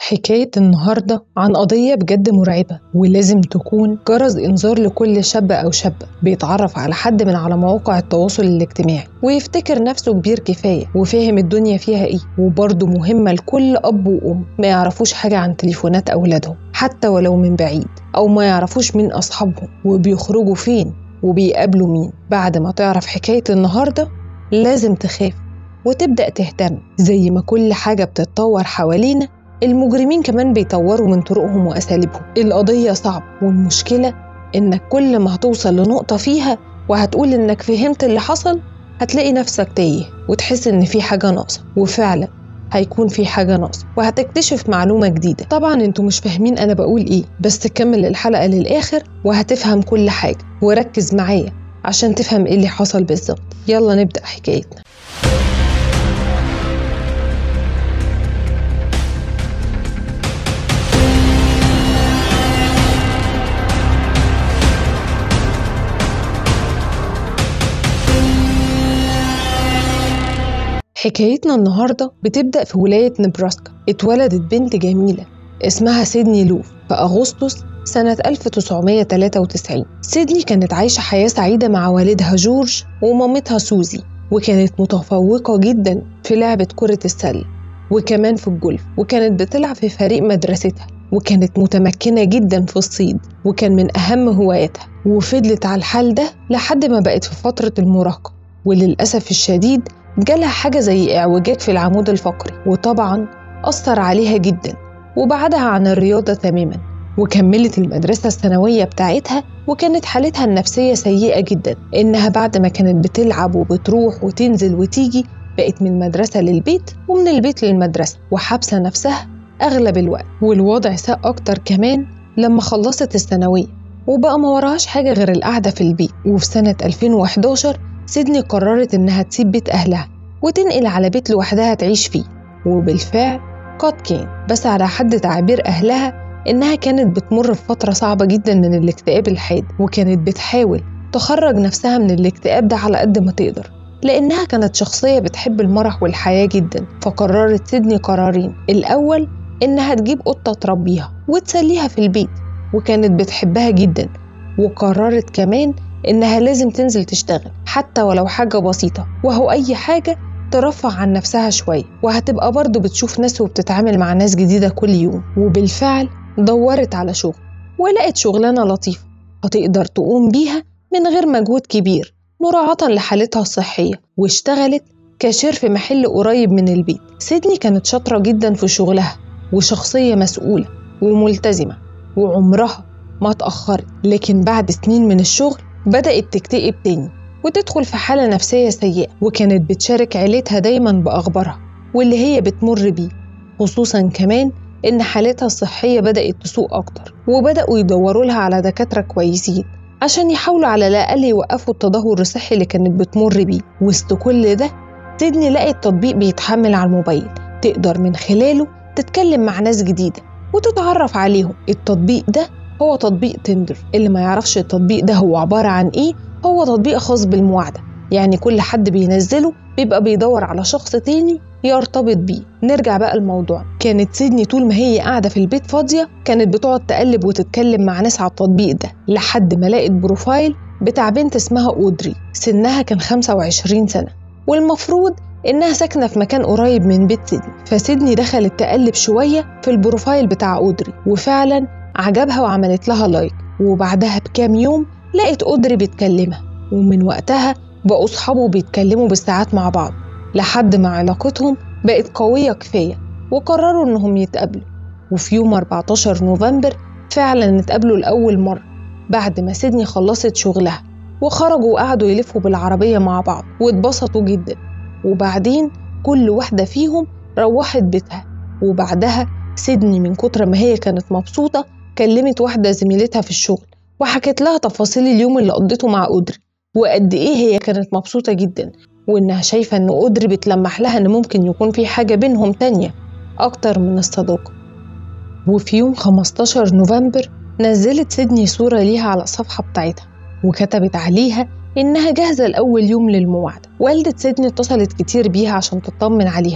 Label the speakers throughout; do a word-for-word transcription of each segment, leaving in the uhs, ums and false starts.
Speaker 1: حكاية النهاردة عن قضية بجد مرعبة، ولازم تكون جرس إنذار لكل شاب أو شابة بيتعرف على حد من على مواقع التواصل الاجتماعي ويفتكر نفسه كبير كفاية وفاهم الدنيا فيها إيه. وبرضه مهمة لكل أب وأم ما يعرفوش حاجة عن تليفونات أولادهم حتى ولو من بعيد، أو ما يعرفوش مين أصحابهم وبيخرجوا فين وبيقابلوا مين. بعد ما تعرف حكاية النهاردة لازم تخاف وتبدأ تهتم. زي ما كل حاجة بتتطور حوالينا، المجرمين كمان بيطوروا من طرقهم وأساليبهم. القضية صعبة، والمشكلة إنك كل ما هتوصل لنقطة فيها وهتقول إنك فهمت اللي حصل، هتلاقي نفسك تايه وتحس إن في حاجة ناقصة، وفعلا هيكون في حاجة ناقصة وهتكتشف معلومة جديدة. طبعا انتوا مش فاهمين أنا بقول إيه، بس تكمل الحلقة للآخر وهتفهم كل حاجة، وركز معايا عشان تفهم إيه اللي حصل بالظبط. يلا نبدأ حكايتنا. حكايتنا النهاردة بتبدأ في ولاية نبراسكا. اتولدت بنت جميلة اسمها سيدني لوف في أغسطس سنة ألف وتسعمية وتلاتة وتسعين. سيدني كانت عايشة حياة سعيدة مع والدها جورج ومامتها سوزي، وكانت متفوقة جدا في لعبة كرة السلة وكمان في الجولف، وكانت بتلعب في فريق مدرستها، وكانت متمكنة جدا في الصيد وكان من أهم هواياتها. وفضلت على الحال ده لحد ما بقت في فترة المراهقة، وللأسف الشديد جالها حاجة زي اعوجاج في العمود الفقري، وطبعا أثر عليها جدا وبعدها عن الرياضة تماما. وكملت المدرسة الثانوية بتاعتها، وكانت حالتها النفسية سيئة جدا، إنها بعد ما كانت بتلعب وبتروح وتنزل وتيجي بقت من المدرسة للبيت ومن البيت للمدرسة، وحابسة نفسها أغلب الوقت. والوضع ساء أكتر كمان لما خلصت الثانوية وبقى ما وراهاش حاجة غير القعدة في البيت. وفي سنة ألفين وحداشر سيدني قررت إنها تسيب بيت أهلها وتنقل على بيت لوحدها تعيش فيه، وبالفعل قد كان. بس على حد تعبير أهلها إنها كانت بتمر في فترة صعبة جدا من الاكتئاب الحاد، وكانت بتحاول تخرج نفسها من الاكتئاب ده على قد ما تقدر، لأنها كانت شخصية بتحب المرح والحياة جدا. فقررت سيدني قرارين: الأول إنها تجيب قطة تربيها وتسليها في البيت، وكانت بتحبها جدا. وقررت كمان إنها لازم تنزل تشتغل حتى ولو حاجة بسيطة، وهو أي حاجة ترفع عن نفسها شوية، وهتبقى برضو بتشوف ناس وبتتعامل مع ناس جديدة كل يوم. وبالفعل دورت على شغل ولقت شغلانة لطيفة هتقدر تقوم بيها من غير مجهود كبير مراعاة لحالتها الصحية، واشتغلت كاشير في محل قريب من البيت. سيدني كانت شاطرة جدا في شغلها وشخصية مسؤولة وملتزمة وعمرها ما اتأخرت، لكن بعد سنين من الشغل بدأت تكتئب تاني وتدخل في حالة نفسية سيئة، وكانت بتشارك عيلتها دايما بأخبارها واللي هي بتمر بيه، خصوصا كمان إن حالتها الصحية بدأت تسوء أكتر، وبدأوا يدوروا لها على دكاترة كويسين عشان يحاولوا على الأقل يوقفوا التدهور الصحي اللي كانت بتمر بيه. وسط كل ده سيدني لقت تطبيق بيتحمل على الموبايل تقدر من خلاله تتكلم مع ناس جديدة وتتعرف عليهم. التطبيق ده هو تطبيق تندر. اللي ما يعرفش التطبيق ده هو عبارة عن إيه، هو تطبيق خاص بالمواعدة، يعني كل حد بينزله بيبقى بيدور على شخص تاني يرتبط بيه. نرجع بقى الموضوع. كانت سيدني طول ما هي قاعدة في البيت فاضية كانت بتقعد تقلب وتتكلم مع ناس على التطبيق ده، لحد ما لقت بروفايل بتاع بنت اسمها أودري. سنها كان خمسة وعشرين سنة، والمفروض إنها ساكنة في مكان قريب من بيت سيدني. فسيدني دخلت تقلب شوية في البروفايل بتاع أودري، وفعلا عجبها وعملت لها لايك. وبعدها بكام يوم لقت أودري بتكلمها، ومن وقتها بقوا صحابه بيتكلموا بالساعات مع بعض لحد ما علاقتهم بقت قوية كفاية، وقرروا إنهم يتقابلوا. وفي يوم أربعتاشر نوفمبر فعلا اتقابلوا لأول مرة بعد ما سيدني خلصت شغلها، وخرجوا وقعدوا يلفوا بالعربية مع بعض واتبسطوا جدا. وبعدين كل واحدة فيهم روحت بيتها. وبعدها سيدني من كتر ما هي كانت مبسوطة كلمت واحدة زميلتها في الشغل وحكت لها تفاصيل اليوم اللي قضيته مع أودري، وقد إيه هي كانت مبسوطة جدا، وإنها شايفة إن أودري بتلمح لها إن ممكن يكون في حاجة بينهم تانية أكتر من الصداقة. وفي يوم خمستاشر نوفمبر نزلت سيدني صورة ليها على الصفحة بتاعتها وكتبت عليها إنها جاهزة لأول يوم للمواعدة. والدة سيدني اتصلت كتير بيها عشان تطمن عليها،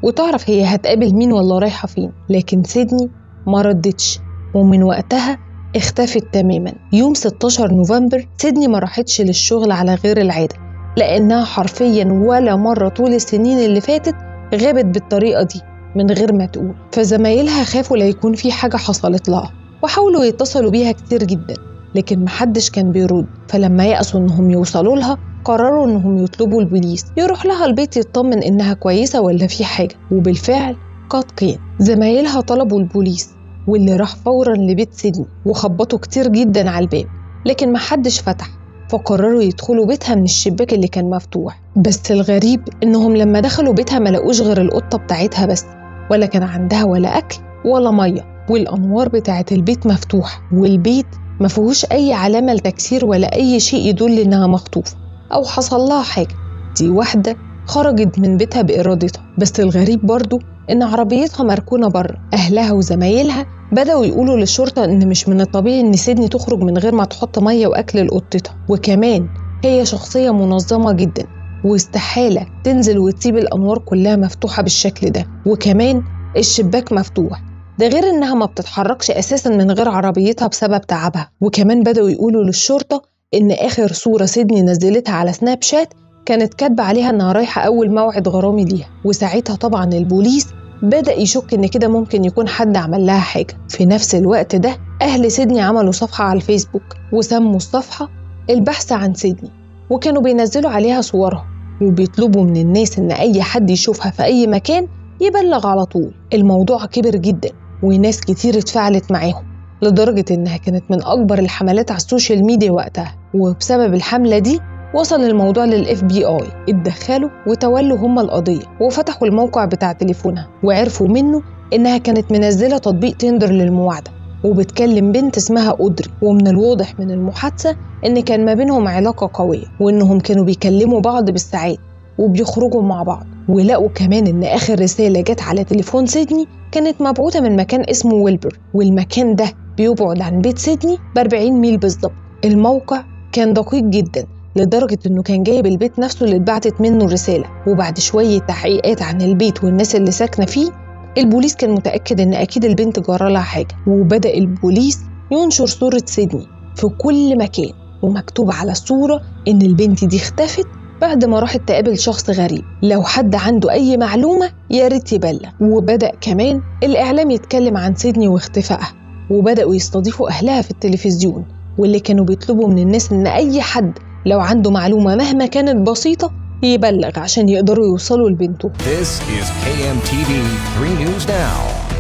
Speaker 1: وتعرف هي هتقابل مين ولا رايحة فين. لكن سيدني ما ردتش، ومن وقتها اختفت تماما. يوم ستاشر نوفمبر سيدني ما راحتش للشغل على غير العادة، لأنها حرفيا ولا مرة طول السنين اللي فاتت غابت بالطريقة دي من غير ما تقول. فزمايلها خافوا لا يكون في حاجة حصلت لها، وحاولوا يتصلوا بيها كتير جدا، لكن محدش كان بيرد. فلما يأسوا انهم يوصلوا لها قرروا انهم يطلبوا البوليس يروح لها البيت يطمن انها كويسة ولا في حاجة. وبالفعل قد كان زمايلها طلبوا البوليس، واللي راح فورا لبيت سيدني وخبطوا كتير جدا على الباب، لكن محدش فتح. فقرروا يدخلوا بيتها من الشباك اللي كان مفتوح. بس الغريب انهم لما دخلوا بيتها ما لقوش غير القطة بتاعتها بس، ولا كان عندها ولا اكل ولا مية، والانوار بتاعت البيت مفتوحة، والبيت ما فيهوش اي علامة لتكسير ولا اي شيء يدل انها مخطوفة او حصل لها حاجة. دي واحدة خرجت من بيتها بارادتها. بس الغريب برضو ان عربيتها مركونة بره. اهلها وزمايلها بدأوا يقولوا للشرطة ان مش من الطبيعي ان سيدني تخرج من غير ما تحط مية واكل لقطتها، وكمان هي شخصية منظمة جدا واستحالة تنزل وتسيب الانوار كلها مفتوحة بالشكل ده، وكمان الشباك مفتوح. ده غير انها ما بتتحركش اساسا من غير عربيتها بسبب تعبها. وكمان بدأوا يقولوا للشرطة ان اخر صورة سيدني نزلتها على سناب شات كانت كاتبة عليها انها رايحة اول موعد غرامي ليها. وساعتها طبعا البوليس بدأ يشك ان كده ممكن يكون حد عمل لها حاجة. في نفس الوقت ده اهل سيدني عملوا صفحة على الفيسبوك وسموا الصفحة البحث عن سيدني، وكانوا بينزلوا عليها صورها وبيطلبوا من الناس ان اي حد يشوفها في اي مكان يبلغ على طول. الموضوع كبر جدا وناس كتير اتفاعلت معاهم، لدرجة انها كانت من اكبر الحملات على السوشيال ميديا وقتها. وبسبب الحملة دي وصل الموضوع للإف بي آي، اتدخلوا وتولوا هم القضية وفتحوا الموقع بتاع تليفونها، وعرفوا منه إنها كانت منزلة تطبيق تندر للمواعدة وبتكلم بنت اسمها أودري. ومن الواضح من المحادثة إن كان ما بينهم علاقة قوية، وإنهم كانوا بيكلموا بعض بالساعات وبيخرجوا مع بعض. ولقوا كمان إن آخر رسالة جت على تليفون سيدني كانت مبعوثة من مكان اسمه ويلبر، والمكان ده بيبعد عن بيت سيدني بأربعين ميل بالظبط. الموقع كان دقيق جدا لدرجة إنه كان جايب البيت نفسه اللي اتبعتت منه الرسالة. وبعد شوية تحقيقات عن البيت والناس اللي ساكنة فيه، البوليس كان متأكد إن أكيد البنت جرى لها حاجة. وبدأ البوليس ينشر صورة سيدني في كل مكان، ومكتوب على الصورة إن البنت دي اختفت بعد ما راحت تقابل شخص غريب. لو حد عنده أي معلومة يا ريت يبلغ. وبدأ كمان الإعلام يتكلم عن سيدني واختفائها، وبدأوا يستضيفوا أهلها في التلفزيون، واللي كانوا بيطلبوا من الناس إن أي حد لو عنده معلومة مهما كانت بسيطة يبلغ عشان يقدروا يوصلوا لبنته.
Speaker 2: This is K M T V three News Now.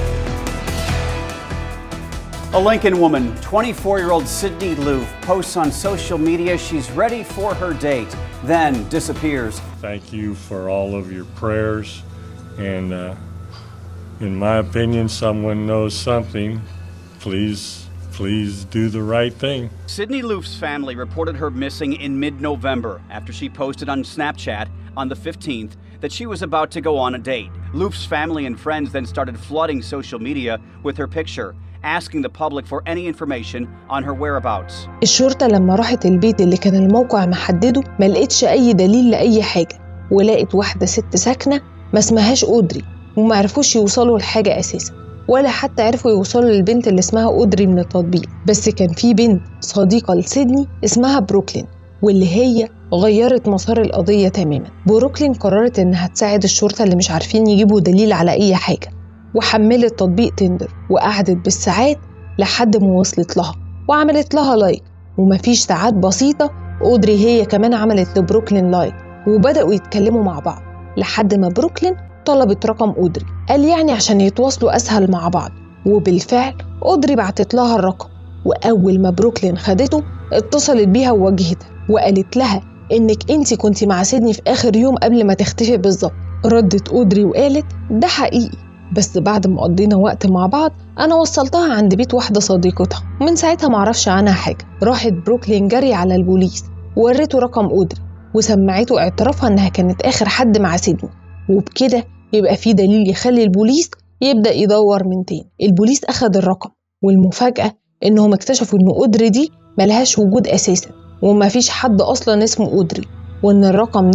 Speaker 3: A Lincoln woman, twenty-four-year-old Sydney Loof, posts on social media she's ready for her date, then disappears.
Speaker 4: Thank you for all of your prayers, and uh, in my opinion, someone knows something. Please, please do the right thing.
Speaker 3: Sydney Loof's family reported her missing in mid-November after she posted on Snapchat on the fifteenth that she was about to go on a date. Loof's family and friends then started flooding social media with her picture, asking the public for any information on her whereabouts.
Speaker 1: الشرطة لما راحت البيت اللي كان الموقع محدده ما لقيتش أي دليل لأي حاجة، ولقيت واحدة ست ساكنة ما اسمهاش أودري، وما عرفوش يوصلوا لحاجة أساسا، ولا حتى عرفوا يوصلوا للبنت اللي اسمها أودري من التطبيق. بس كان في بنت صديقة لسيدني اسمها بروكلين، واللي هي غيرت مسار القضية تماما. بروكلين قررت إنها تساعد الشرطة اللي مش عارفين يجيبوا دليل على أي حاجة، وحملت تطبيق تندر وقعدت بالساعات لحد ما وصلت لها وعملت لها لايك. ومفيش ساعات بسيطة أودري هي كمان عملت لبروكلين لايك، وبدأوا يتكلموا مع بعض لحد ما بروكلين طلبت رقم أودري، قال يعني عشان يتواصلوا أسهل مع بعض. وبالفعل أودري بعتت لها الرقم، وأول ما بروكلين خدته اتصلت بيها وواجهتها وقالت لها إنك أنتي كنتي مع سيدني في آخر يوم قبل ما تختفي بالظبط. ردت أودري وقالت ده حقيقي، بس بعد ما قضينا وقت مع بعض أنا وصلتها عند بيت واحدة صديقتها، من ساعتها معرفش عنها حاجة. راحت بروكلين جري على البوليس وورته رقم أودري وسمعته اعترافها إنها كانت آخر حد مع سيدني، وبكده يبقى في دليل يخلي البوليس يبدأ يدور من تاني. البوليس أخد الرقم، والمفاجأة إنهم اكتشفوا إن أودري دي ملهاش وجود أساسا، وما فيش حد أصلا اسمه أودري، وإن الرقم ده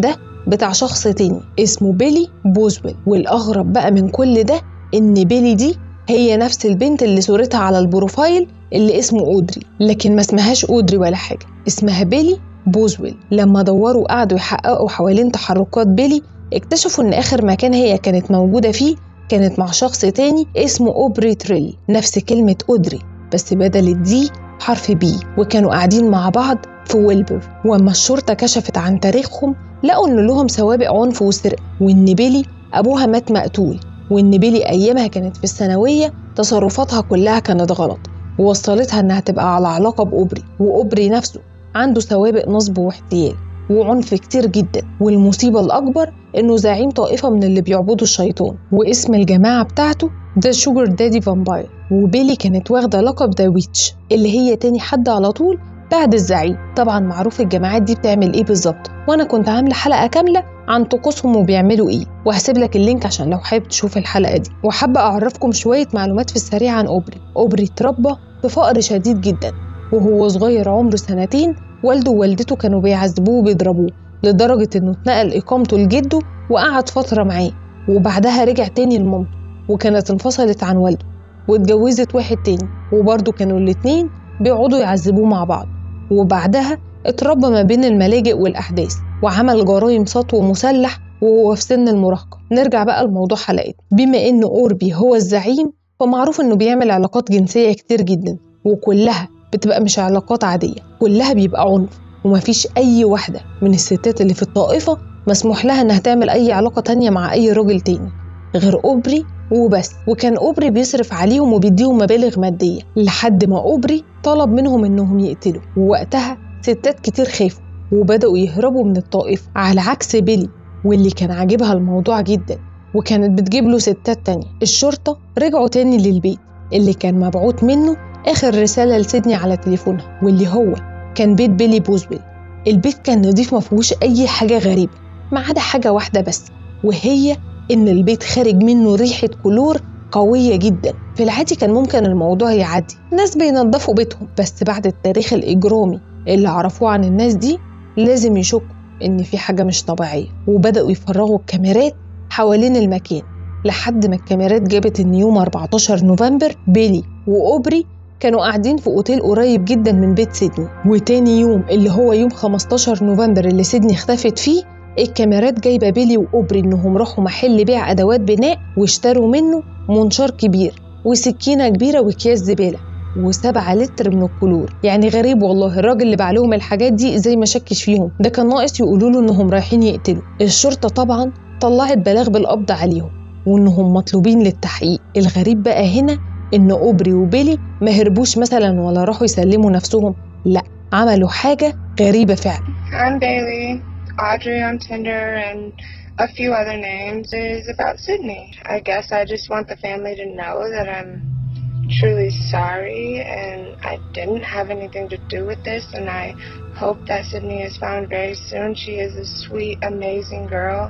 Speaker 1: بتاع شخص تاني اسمه بيلي بوزويل. والأغرب بقى من كل ده إن بيلي دي هي نفس البنت اللي صورتها على البروفايل اللي اسمه أودري، لكن ما اسمهاش أودري ولا حاجة، اسمها بيلي بوزويل. لما دوروا وقعدوا يحققوا حوالين تحركات بيلي اكتشفوا إن آخر مكان هي كانت موجودة فيه كانت مع شخص تاني اسمه أوبري تريل، نفس كلمة أودري بس بدل الدي حرف بي، وكانوا قاعدين مع بعض في ويلبر. وأما الشرطة كشفت عن تاريخهم لقوا إن لهم سوابق عنف وسرقة، وإن بيلي أبوها مات مقتول، وإن بيلي أيامها كانت في الثانوية تصرفاتها كلها كانت غلط ووصلتها إنها تبقى على علاقة بأوبري، وأوبري نفسه عنده سوابق نصب واحتيال وعنف كتير جدا. والمصيبة الأكبر إنه زعيم طائفة من اللي بيعبدوا الشيطان، واسم الجماعة بتاعته ده شوجر دادي فامباير. وبيلي كانت واخدة لقب ذا ويتش اللي هي تاني حد على طول بعد الزعيم. طبعا معروف الجماعات دي بتعمل ايه بالظبط، وانا كنت عامله حلقه كامله عن طقوسهم وبيعملوا ايه، وهسيب لك اللينك عشان لو حابب تشوف الحلقه دي. وحابه اعرفكم شويه معلومات في السريع عن اوبري. اوبري اتربى في فقر شديد جدا، وهو صغير عمره سنتين والده ووالدته كانوا بيعذبوه وبيضربوه لدرجه انه اتنقل اقامته لجده وقعد فتره معاه، وبعدها رجع تاني لمامته وكانت انفصلت عن والده واتجوزت واحد تاني، وبرضه كانوا الاتنين بيقعدوا يعذبوه مع بعض. وبعدها اتربى ما بين الملاجئ والأحداث وعمل جرائم سطو مسلح وهو في سن المراهقة. نرجع بقى لموضوع حلقتنا. بما إن أوربي هو الزعيم فمعروف إنه بيعمل علاقات جنسية كتير جدا، وكلها بتبقى مش علاقات عادية، كلها بيبقى عنف، ومفيش أي واحدة من الستات اللي في الطائفة مسموح لها إنها تعمل أي علاقة تانية مع أي راجل تاني غير أوبري وبس. وكان أوبري بيصرف عليهم وبيديهم مبالغ مادية لحد ما أوبري طلب منهم إنهم يقتلوا، ووقتها ستات كتير خافوا وبدأوا يهربوا من الطائفة، على عكس بيلي واللي كان عاجبها الموضوع جدا وكانت بتجيب له ستات تانية. الشرطة رجعوا تاني للبيت اللي كان مبعوت منه آخر رسالة لسيدني على تليفونها، واللي هو كان بيت بيلي بوزويل. البيت كان نظيف مفيهوش أي حاجة غريبة ما عدا حاجة واحدة بس، وهي إن البيت خارج منه ريحة كلور قوية جدا. في العادي كان ممكن الموضوع يعدي، ناس بينظفوا بيتهم، بس بعد التاريخ الإجرامي اللي عرفوه عن الناس دي لازم يشكوا إن في حاجة مش طبيعية، وبدأوا يفرغوا الكاميرات حوالين المكان لحد ما الكاميرات جابت إن يوم أربعتاشر نوفمبر بيلي وأوبري كانوا قاعدين في أوتيل قريب جدا من بيت سيدني. وتاني يوم اللي هو يوم خمستاشر نوفمبر اللي سيدني اختفت فيه، الكاميرات جايبة بيلي وأوبري إنهم راحوا محل بيع أدوات بناء واشتروا منه منشار كبير وسكينة كبيرة وأكياس زبالة وسبعة لتر من الكلور. يعني غريب والله، الراجل اللي باع لهم الحاجات دي زي ما شكش فيهم، ده كان ناقص يقولوا له إنهم رايحين يقتلوا. الشرطة طبعا طلعت بلاغ بالقبض عليهم وإنهم مطلوبين للتحقيق. الغريب بقى هنا إن أوبري وبيلي ما هربوش مثلا ولا راحوا يسلموا نفسهم، لا، عملوا حاجة غريبة فعلا.
Speaker 5: I'm Bailey, Audrey on Tinder, and a few other names is about Sydney. I guess I just want the family to know that I'm truly sorry and I didn't have anything to do with this, and I hope that Sydney is found very soon. She is a sweet, amazing girl.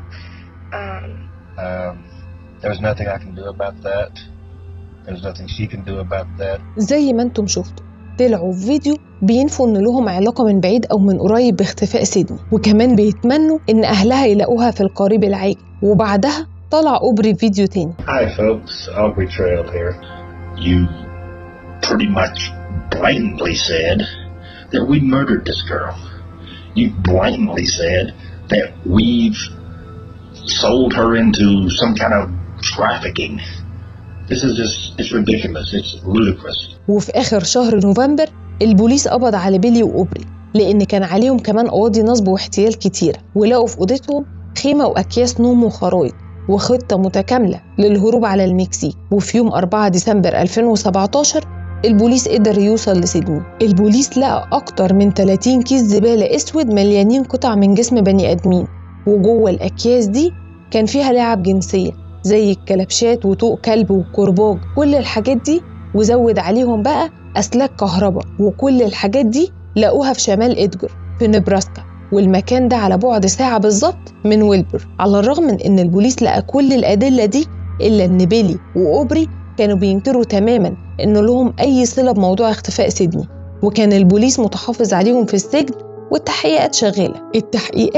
Speaker 5: Um,
Speaker 6: um, there's nothing I can do about that. There's nothing she can do about that.
Speaker 1: زي ما انتم شفتوا طلعوا في فيديو بينفوا ان لهم علاقة من بعيد او من قريب باختفاء سيدني، وكمان بيتمنوا ان اهلها يلاقوها في القريب العاجل. وبعدها طلع أوبري فيديو تاني.
Speaker 7: Hi folks, Aubrey Trail here. You pretty much blatantly said that we murdered this girl. You blatantly said that we've sold her into some kind of trafficking. This is just, it's ridiculous, it's ludicrous.
Speaker 1: وفي آخر شهر نوفمبر البوليس قبض على بيلي وأوبري لأن كان عليهم كمان قواضي نصب واحتيال كتيرة، ولقوا في أوضتهم خيمة وأكياس نوم وخرايط وخطة متكاملة للهروب على المكسيك. وفي يوم أربعة ديسمبر ألفين وسبعتاشر البوليس قدر يوصل لسيدني. البوليس لقى أكتر من ثلاثين كيس زبالة أسود مليانين قطع من جسم بني آدمين، وجوه الأكياس دي كان فيها لعب جنسية زي الكلبشات وطوق كلب وكرباج، كل الحاجات دي، وزود عليهم بقى أسلاك كهرباء. وكل الحاجات دي لقوها في شمال إدجر في نبراسكا، والمكان ده على بعد ساعة بالظبط من ويلبر. على الرغم من إن البوليس لقى كل الأدلة دي إلا إن بيلي وأوبري كانوا بينكروا تماماً إنه لهم أي صلة بموضوع اختفاء سيدني، وكان البوليس متحافظ عليهم في السجن والتحقيقات شغالة. التحقيقات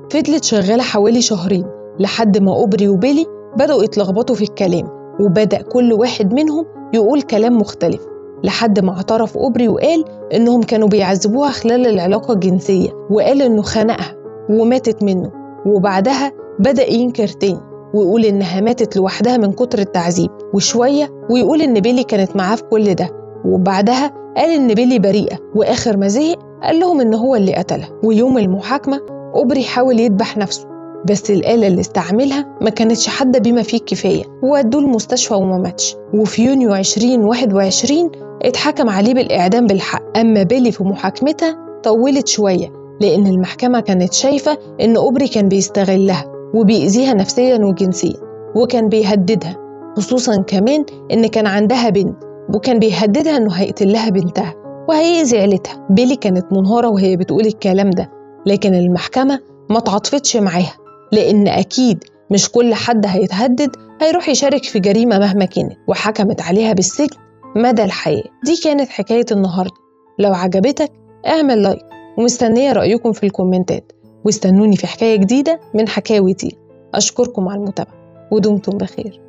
Speaker 1: فضلت شغالة حوالي شهرين لحد ما أوبري وبيلي بدأوا يتلخبطوا في الكلام، وبدأ كل واحد منهم يقول كلام مختلف، لحد ما اعترف أوبري وقال إنهم كانوا بيعذبوها خلال العلاقة الجنسية، وقال إنه خنقها وماتت منه. وبعدها بدأ ينكر تاني ويقول إنها ماتت لوحدها من كتر التعذيب، وشوية ويقول إن بيلي كانت معاه في كل ده. وبعدها قال إن بيلي بريئة، وآخر ما زهق قال لهم إن هو اللي قتلها. ويوم المحاكمة أوبري حاول يذبح نفسه، بس الآلة اللي استعملها ما كانتش حادة بما فيه الكفاية، وودوه المستشفى وما ماتش. وفي يونيو عشرين واحد وعشرين اتحكم عليه بالإعدام بالحق. أما بيلي في محاكمتها طولت شوية، لأن المحكمة كانت شايفة إن أوبري كان بيستغلها وبيأذيها نفسيا وجنسيا، وكان بيهددها، خصوصا كمان إن كان عندها بنت، وكان بيهددها إنه هيقتل لها بنتها وهيأذي عيلتها. بيلي كانت منهارة وهي بتقول الكلام ده، لكن المحكمة ما تعاطفتش معاها، لأن أكيد مش كل حد هيتهدد هيروح يشارك في جريمة مهما كانت، وحكمت عليها بالسجن مدى الحياة. دي كانت حكاية النهاردة. لو عجبتك اعمل لايك، ومستنية رأيكم في الكومنتات، واستنوني في حكاية جديدة من حكاوي دي. أشكركم على المتابعة ودمتم بخير.